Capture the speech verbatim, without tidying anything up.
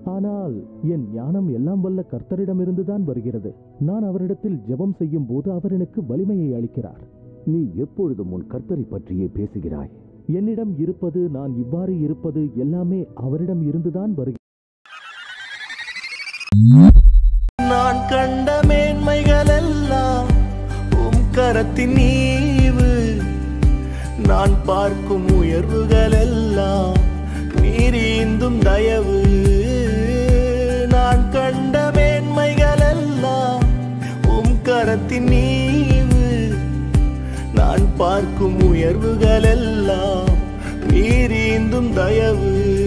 ஆனால் என் ஞானம் எல்லாம் வல்ல கர்த்தரிடமிருந்துதான் வருகிறது. நான் அவரிடத்தில் ஜெபம் செய்யும் போது அவர் எனக்கு வலிமையை அளிக்கிறார். நீ எப்பொழுதும் உன் கர்த்தரை பற்றியே பேசுகிறாய். என்னிடம் இருப்பது, நான் இவ்வாறு இருப்பது எல்லாமே அவரிடம் இருந்துதான் வருகிறது. நான் கண்ட மேன்மைகள் எல்லாம் உம் கரத்தின் ஈவு. நான் பார்க்கும் உயர்வுகள் எல்லாம் நீரீந்தும் தயவு. நான் கண்ட மேன்மைகள் எல்லாம் உம் கரத்தின் ஈவு. நான் பார்க்கும் உயர்வுகள் எல்லாம் நீரீந்தும் தயவு.